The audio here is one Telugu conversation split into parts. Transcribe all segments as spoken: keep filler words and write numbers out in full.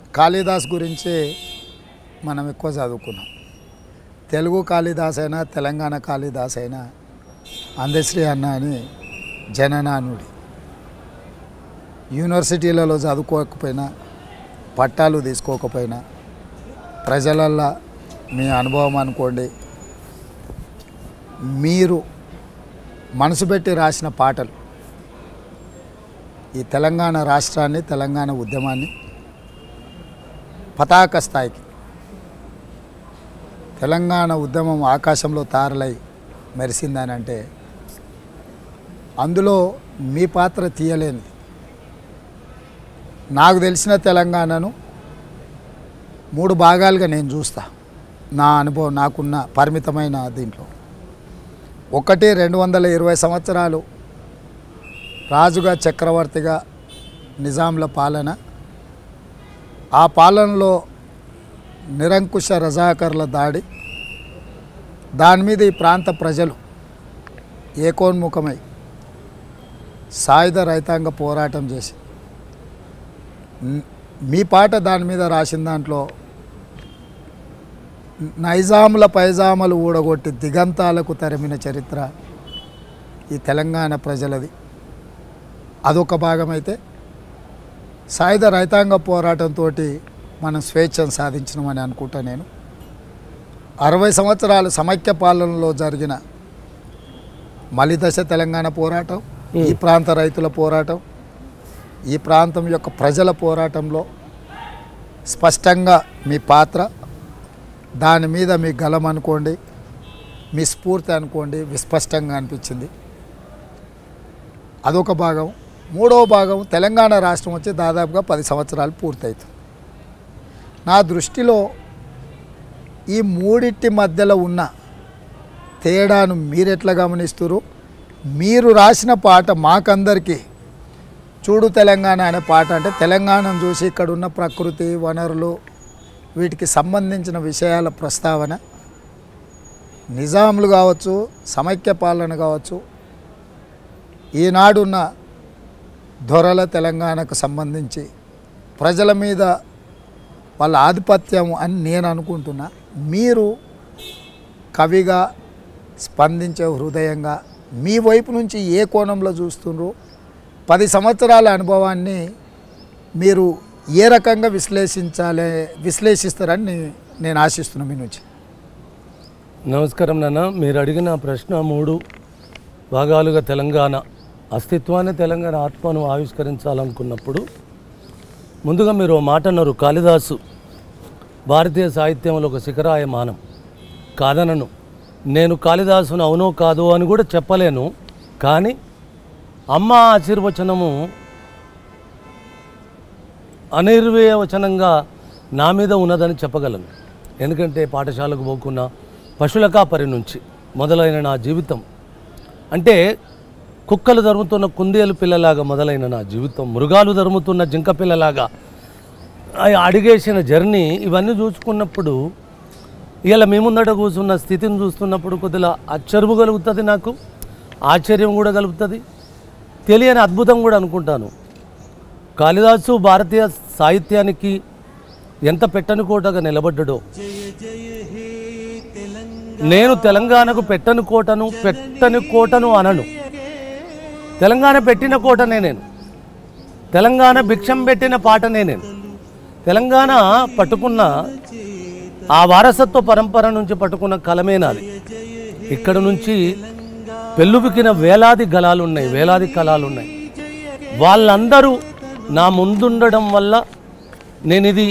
కాళిదాస్ గురించి మనం ఎక్కువ చదువుకున్నాం. తెలుగు కాళిదాస్ అయినా తెలంగాణ కాళిదాస్ అయినా అందశ్రీ అన్న అని జననానుడి. యూనివర్సిటీలలో చదువుకోకపోయినా, పట్టాలు తీసుకోకపోయినా, ప్రజలల్లో మీ అనుభవం అనుకోండి, మీరు మనసు పెట్టి రాసిన పాటలు ఈ తెలంగాణ రాష్ట్రాన్ని, తెలంగాణ ఉద్యమాన్ని పతాక స్థాయికి, తెలంగాణ ఉద్యమం ఆకాశంలో తారలై మెరిసిందని అంటే అందులో మీ పాత్ర తీయలేనిది. నాకు తెలిసిన తెలంగాణను మూడు భాగాలుగా నేను చూస్తా. నా అనుభవం, నాకున్న పరిమితమైన దీంట్లో ఒకటి రెండు వందల ఇరవై సంవత్సరాలు రాజుగా, చక్రవర్తిగా నిజాంల పాలన. ఆ పాలనలో నిరంకుశ రజాకర్ల దాడి, దాని మీద ఈ ప్రాంత ప్రజలు ఏకోన్ముఖమై సాయుధ రైతాంగ పోరాటం చేసి, మీ పాట దాని మీద రాసిన దాంట్లో నైజాముల పైజాములు ఊడగొట్టి దిగంతాలకు తరిమిన చరిత్ర ఈ తెలంగాణ ప్రజలది. అదొక భాగమైతే, సాయుధ రైతాంగ పోరాటంతో మనం స్వేచ్ఛను సాధించినామని అనుకుంటా. నేను అరవై సంవత్సరాలు సమైక్య పాలనలో జరిగిన మలిదశ తెలంగాణ పోరాటం, ఈ ప్రాంత రైతుల పోరాటం, ఈ ప్రాంతం యొక్క ప్రజల పోరాటంలో స్పష్టంగా మీ పాత్ర, దాని మీద మీ గలం అనుకోండి, మీ స్ఫూర్తి అనుకోండి, విస్పష్టంగా అనిపించింది. అదొక భాగం. మూడవ భాగం, తెలంగాణ రాష్ట్రం వచ్చి దాదాపుగా పది సంవత్సరాలు పూర్తవుతుంది. నా దృష్టిలో ఈ మూడింటి మధ్యలో ఉన్న తేడాను మీరెట్లా గమనిస్తున్నారు? మీరు రాసిన పాట మాకందరికీ, చూడు తెలంగాణ అనే పాట అంటే తెలంగాణను చూసి ఇక్కడ ఉన్న ప్రకృతి, వనరులు, వీటికి సంబంధించిన విషయాల ప్రస్తావన, నిజాములు కావచ్చు, సమైక్య పాలన కావచ్చు, ఈనాడున్న దొరల తెలంగాణకు సంబంధించి ప్రజల మీద వాళ్ళ ఆధిపత్యం అని నేను అనుకుంటున్నా. మీరు కవిగా స్పందించే హృదయంగా మీ వైపు నుంచి ఏ కోణంలో చూస్తున్నారు? పది సంవత్సరాల అనుభవాన్ని మీరు ఏ రకంగా విశ్లేషించాలి విశ్లేషిస్తారని నేను ఆశిస్తున్నాను మీ నుంచి. నమస్కారం నాన్న. మీరు అడిగిన ప్రశ్న మూడు భాగాలుగా తెలంగాణ అస్తిత్వాన్ని, తెలంగాణ ఆత్మను ఆవిష్కరించాలనుకున్నప్పుడు ముందుగా మీరు మాట అన్నారు, కాళిదాసు భారతీయ సాహిత్యంలో ఒక శిఖరాయమానం. కాదనను, నేను కాళిదాసును అవునో కాదో అని కూడా చెప్పలేను. కానీ అమ్మ ఆశీర్వచనము అనిర్వచనంగా నా మీద ఉన్నదని చెప్పగలను. ఎందుకంటే పాఠశాలకు పోకున్న పశువుల కాపరి నుంచి మొదలైన నా జీవితం, అంటే కుక్కలు ధరుముతున్న కుందేలు పిల్లలాగా మొదలైన నా జీవితం, మృగాలు ధరుముతున్న జింక పిల్లలాగా అడిగేసిన జర్నీ, ఇవన్నీ చూసుకున్నప్పుడు ఇలా మీ ముందట కూర్చున్న స్థితిని చూస్తున్నప్పుడు కొద్దిగా ఆశ్చర్యం కలుగుతుంది, నాకు ఆశ్చర్యం కూడా కలుగుతుంది, తెలియని అద్భుతం కూడా అనుకుంటాను. కాళిదాసు భారతీయ సాహిత్యానికి ఎంత పెట్టని కోటగా నిలబడ్డాడో, నేను తెలంగాణకు పెట్టని కోటను పెట్టని కోటను అనను. తెలంగాణ పెట్టిన కోటనే నేను, తెలంగాణ భిక్షం పెట్టిన పాటనే నేను. తెలంగాణ పట్టుకున్న ఆ వారసత్వ పరంపర నుంచి పట్టుకున్న కలమే నాది. ఇక్కడ నుంచి పెళ్ళుబికిన వేలాది గలాలు ఉన్నాయి, వేలాది కళాలు ఉన్నాయి. వాళ్ళందరూ నా ముందుండడం వల్ల నేను ఇది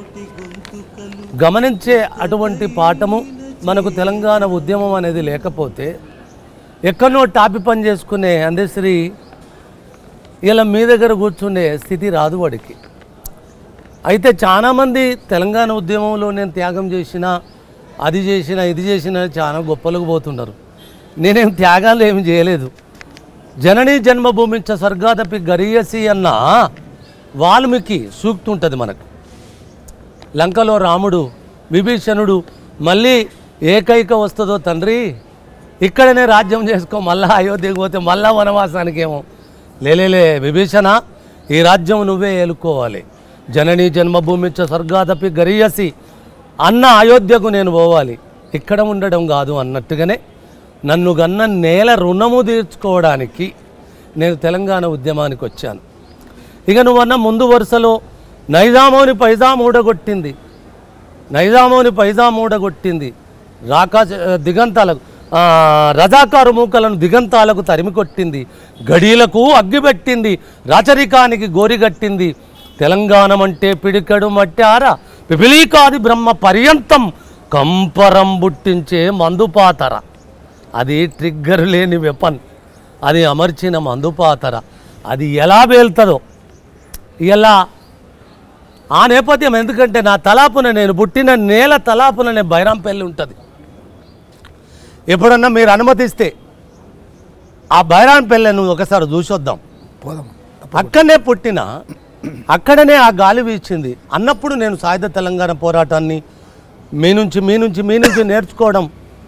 గమనించే అటువంటి పాఠము. మనకు తెలంగాణ ఉద్యమం అనేది లేకపోతే ఎక్కడో టాపి పని చేసుకునే అందశ్రీ ఇలా మీ దగ్గర కూర్చునే స్థితి రాదు వాడికి. అయితే చాలామంది తెలంగాణ ఉద్యమంలో నేను త్యాగం చేసిన, అది చేసిన, ఇది చేసిన చాలా గొప్పలకు పోతున్నారు. నేనేం త్యాగాలు ఏమి చేయలేదు. జననీ జన్మభూమించ స్వర్గాదపి గరీయసి అన్న వాల్మీకి సూక్తి ఉంటుంది మనకు. లంకలో రాముడు, విభీషణుడు మళ్ళీ ఏకైక వస్తుందో తండ్రి, ఇక్కడనే రాజ్యం చేసుకో, మళ్ళా అయోధ్యకు పోతే మళ్ళా వనవాసానికేమో. లేలేలే విభీషణ, ఈ రాజ్యం నువ్వే ఏలుకోవాలి, జననీ జన్మభూమి చ స్వర్గాదపి గరీయసి అన్న అయోధ్యకు నేను పోవాలి, ఇక్కడ ఉండడం కాదు అన్నట్టుగానే నన్ను గన్న నేల రుణము తీర్చుకోవడానికి నేను తెలంగాణ ఉద్యమానికి వచ్చాను. ఇక నువ్వన్న ముందు వరుసలో నైజామోని పైజాం ఊడగొట్టింది, నైజామోని పైజాం ఊడగొట్టింది, రాకా దిగంతాలకు రజాకారు మూకలను దిగంతాలకు తరిమి కొట్టింది, గడీలకు అగ్గిపెట్టింది, రాచరికానికి గోరిగట్టింది, తెలంగాణ అంటే పిడికడు మట్టార పిపిలీకాది బ్రహ్మ పర్యంతం కంపరం బుట్టించే మందుపాతర. అది ట్రిగ్గర్ లేని వెపన్, అది అమర్చిన మందుపాతర. అది ఎలా పేలుతుందో ఎలా ఆ నేపథ్యం, ఎందుకంటే నా తలాపున నేను పుట్టిన నేల తలాపుననే బైరాంపల్లి ఉంటుంది. ఎప్పుడన్నా మీరు అనుమతిస్తే ఆ బైరాంపల్లిని ఒకసారి చూసొద్దాం. పోదాం. అక్కడనే పుట్టిన, అక్కడనే ఆ గాలి వీచింది అన్నప్పుడు నేను సాయుధ తెలంగాణ పోరాటాన్ని మీ నుంచి మీ నుంచి మీ నుంచి నేర్చుకోవడం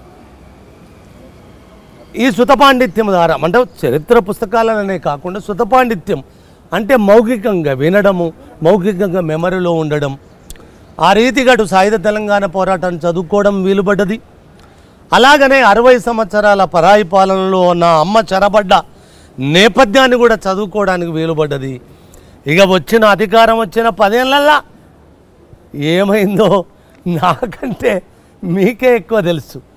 ఈ సుతపాండిత్యం ద్వారా, అంటే చరిత్ర పుస్తకాలనే కాకుండా సుతపాండిత్యం అంటే మౌఖికంగా వినడము, మౌఖికంగా మెమరీలో ఉండడం, ఆ రీతిగా అటు సాయుధ తెలంగాణ పోరాటాన్ని చదువుకోవడం వీలుపడ్డది. అలాగనే అరవై సంవత్సరాల పరాయి పాలనలో నా అమ్మ చెరబడ్డ నేపథ్యాన్ని కూడా చదువుకోవడానికి వీలుపడ్డది. ఇక వచ్చిన అధికారం వచ్చిన పదేళ్ళల్లా ఏమైందో నాకంటే మీకే ఎక్కువ తెలుసు.